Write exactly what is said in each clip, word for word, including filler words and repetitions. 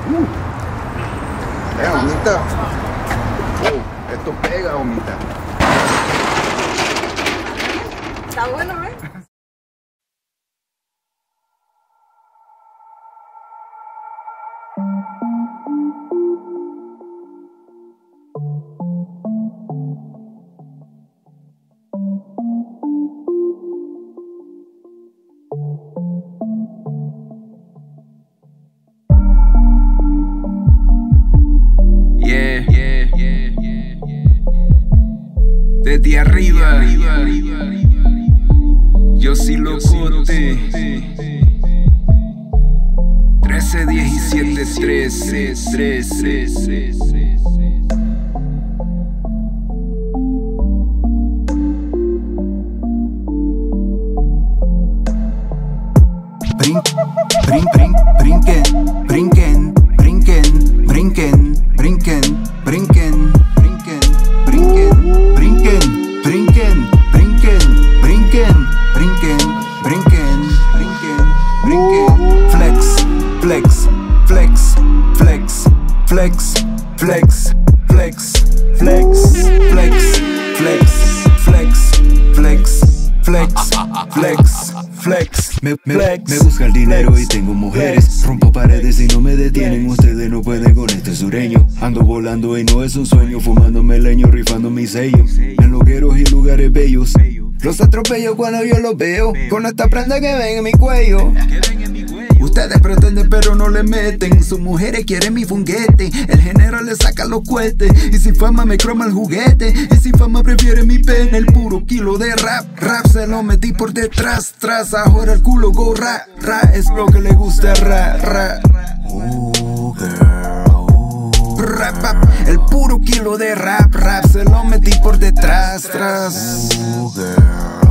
Uh. Eh, homita. Uh, esto pega, homita. Está bueno, ¿eh? Yeah, yeah, yeah, yeah, yeah. Desde arriba, yo sí locote. trece, diecisiete, trece, trece. Brin, brin, brin, brinquen, brinquen, brinquen, brinquen, brinquen, brinquen, brinquen, brinquen, brinquen, brinquen, brinquen, brinquen, brinquen, brinquen, brinquen, brinquen. Flex, flex, flex, flex, flex, flex, flex, flex, flex, flex, flex, flex, flex, flex, flex. Me, me, me busca el dinero flex, y tengo mujeres flex, rompo paredes y no me detienen flex. Ustedes no pueden con este sureño. Ando volando y no es un sueño, fumándome leño, rifando mis sellos en logueros y lugares bellos. Los atropello cuando yo los veo, con esta prenda que ven en mi cuello. Ustedes pretenden pero no le meten, sus mujeres quieren mi funguete, el general le saca los cohetes, y sin fama me croma el juguete, y sin fama prefiere mi pene, el puro kilo de rap, rap se lo metí por detrás, tras, ahora el culo go ra, ra, es lo que le gusta ra, ra. Oh girl, oh. Rap, rap, el puro kilo de rap, rap se lo metí por detrás, tras. Oh girl,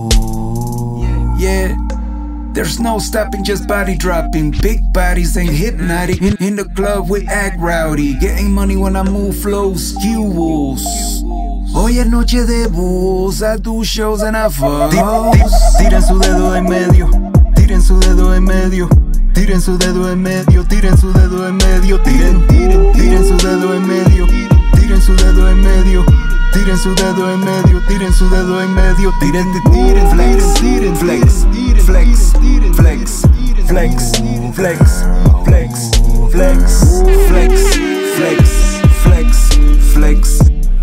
oh. Yeah. There's no stopping, just body dropping. Big bodies ain't hypnotic. In, in the club we act rowdy. Getting money when I move flows, cues. Hoy es noche de booze, I do shows and I fuck. Tiren su dedo en medio, tiren su dedo en medio. Tiren su dedo en medio, tiren su dedo en medio. Tiren, tiren, tiren su dedo en medio. Tiren su dedo en medio. Tiren su dedo en medio, tiren su dedo en medio. Tiren, tiren, flex, tiren, flex, flex, flex, flex, flex, flex, flex, flex, flex, flex, flex,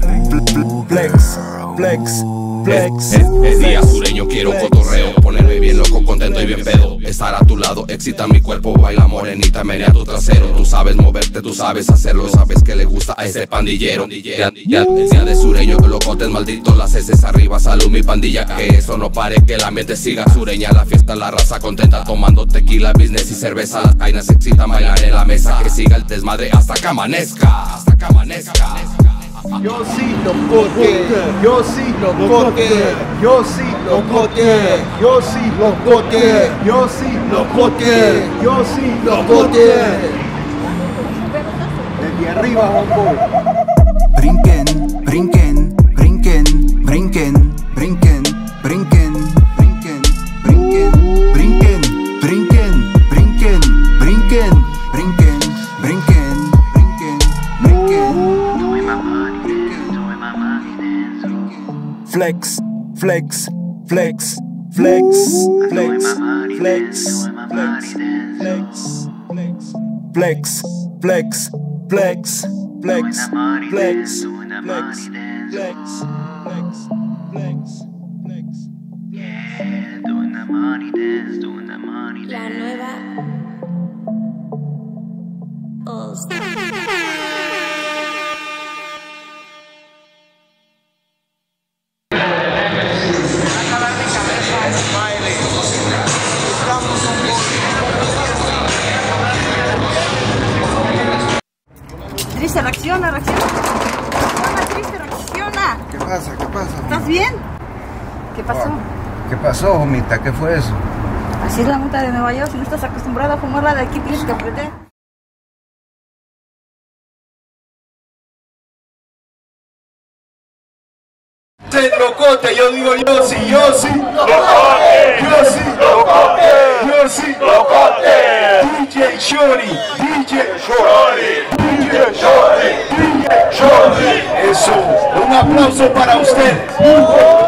flex, flex. Flex, es, es día sureño, quiero flex, cotorreo, ponerme bien loco, contento y bien pedo. Estar a tu lado, excita mi cuerpo, baila morenita, menea tu trasero. Tú sabes moverte, tú sabes hacerlo, sabes que le gusta a ese pandillero. Ya, ya, es día de sureño, que locotes malditos, las heces arriba, salud mi pandilla. Que eso no pare, que el ambiente siga. Sureña, la fiesta, la raza contenta, tomando tequila, business y cerveza. Las cainas excitan, bailar en la mesa, que siga el desmadre hasta que amanezca, hasta que amanezca. Yo sí locote, yo sí locote, yo sí locote, yo sí locote, yo sí locote, yo sí locote. Desde arriba, hombo. Brinquen, brinquen, brinquen, brinquen, brinquen, brinquen, brinquen, brinquen, brinquen, brinquen, brinquen, brinquen, brinquen, brinquen, brinquen, brinquen. Flex, flex, flex, flex, flex, flex, flex, flex, flex, flex, flex, flex, flex, flex, flex, flex, flex, flex. Yeah, doing the money dance, doing the money dance. La nueva All Star. Triste, reacciona, reacciona. Reacciona, triste, reacciona. ¿Qué pasa? ¿Qué pasa? ¿Estás bien? ¿Qué pasó? ¿Qué pasó, homita? ¿Qué fue eso? Así es la multa de Nueva York. Si no estás acostumbrado a fumarla de aquí, tienes que aprender. Locote, yo digo yo sí, yo sí, locote, yo sí, locote, yo sí, locote, D J Shorty, D J Shorty, D J Shorty, D J Shorty. Eso, un aplauso para ustedes.